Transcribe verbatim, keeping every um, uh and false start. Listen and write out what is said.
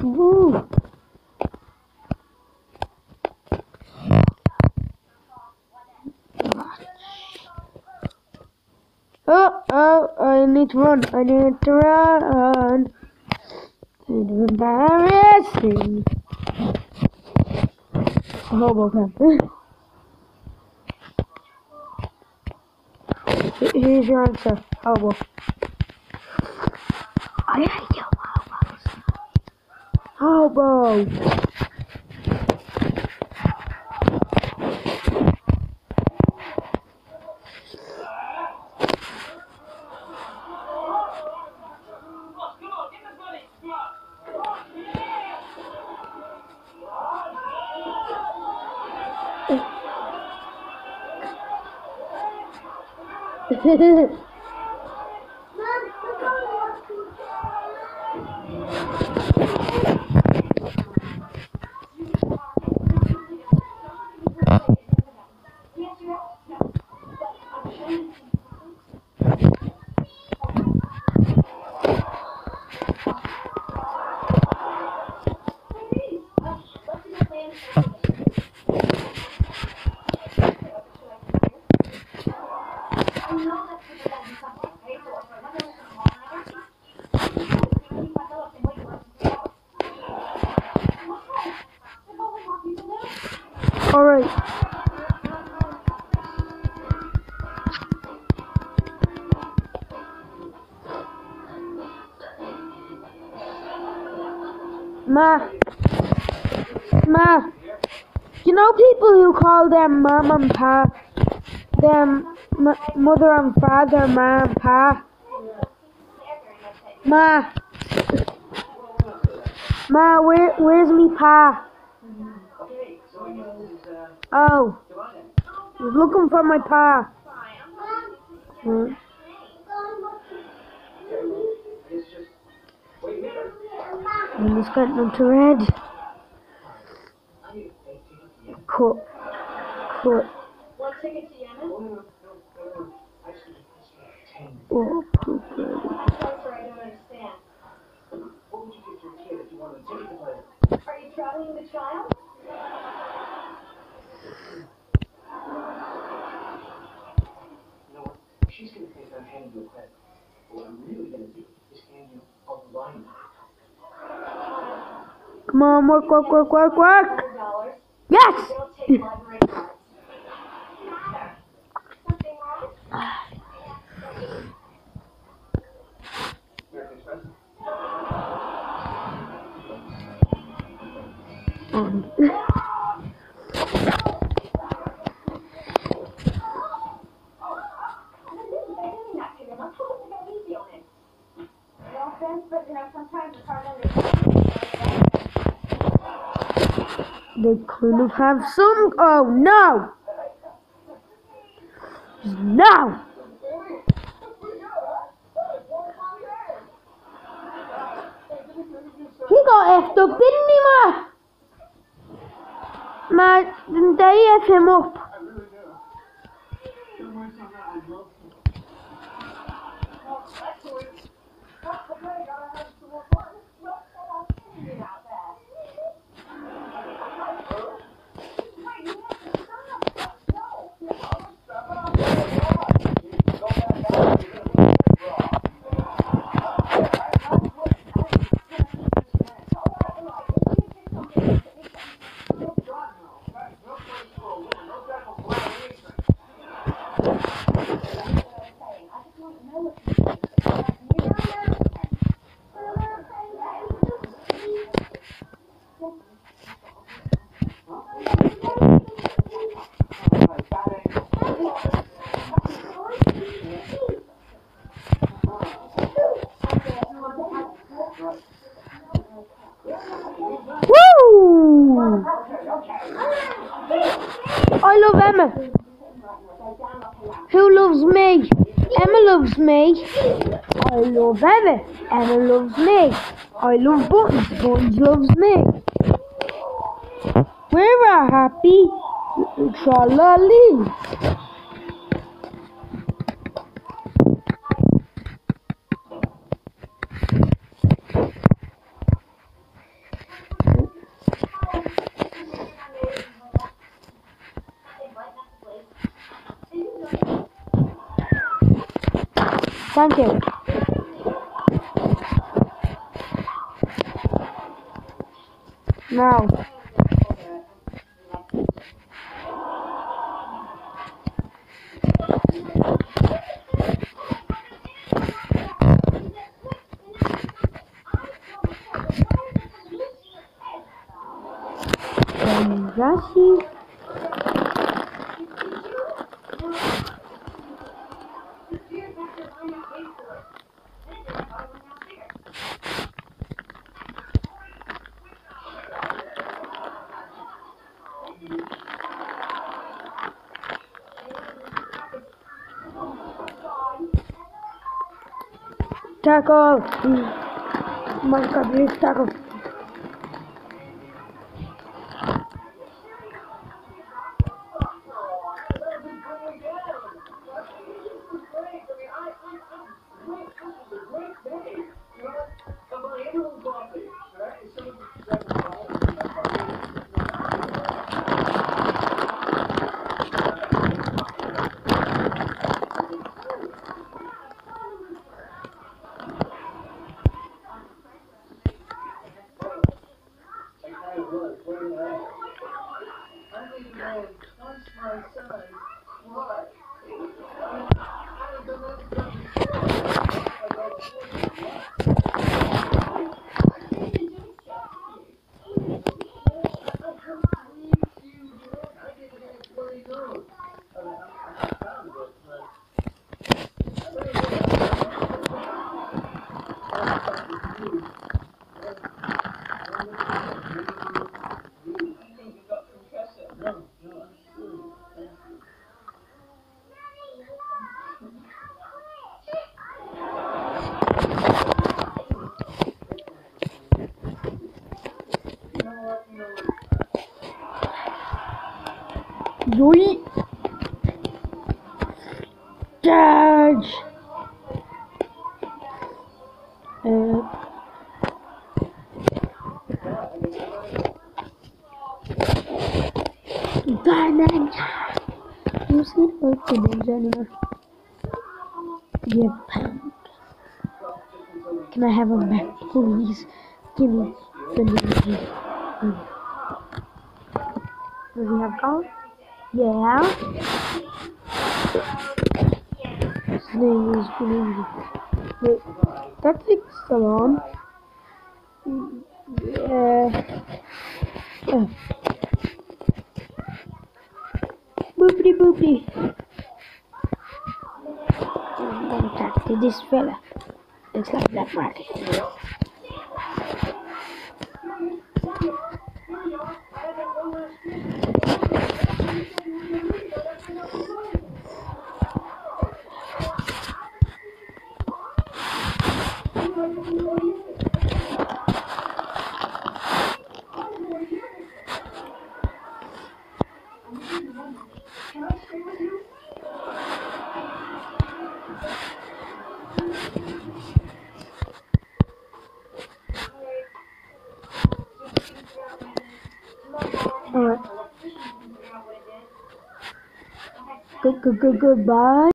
Woo. Oh, oh, I need to run. I need to run. It's embarrassing. Hobo camp. Here's your answer, Hobo. I hate you, Hobos. Hobo. Alright. Ma. Ma. You know people who call them mom and pa? Them m mother and father, ma and pa? Ma. Ma, where, where's me pa? Oh. I was looking for my pa. Hmm. I'm just getting into red. Cut. Cut. Oh, poop ready. Are you traveling with child? You know what? She's going to think I'm handing you a credit. What I'm really going to do is hand you a line. Come on, work, work, work, work, work. Yes! Um. They couldn't have some. Oh no! No! He got effed up, didn't he, Ma? Ma, didn't they F him up? Woo! I love Emma. Who loves me? Emma loves me. I love Emma. Emma loves me. I love Buttons. Buttons loves me. We're a happy tralali. Thank you. Now. Gracias. Tackle. Oh my God, please tackle. Yoi. Charge. Uh, Diamond. You see like the ninja anymore? Yeah, punk. Can I have a back, please? Give me the ninja. Does he have gold? Yeah. His name is Ninja. Wait, that takes so long. Yeah. Yeah. Boopity boopity. I'm gonna talk to this fella. Looks like Black Market. Alright. Good, good, good, goodbye.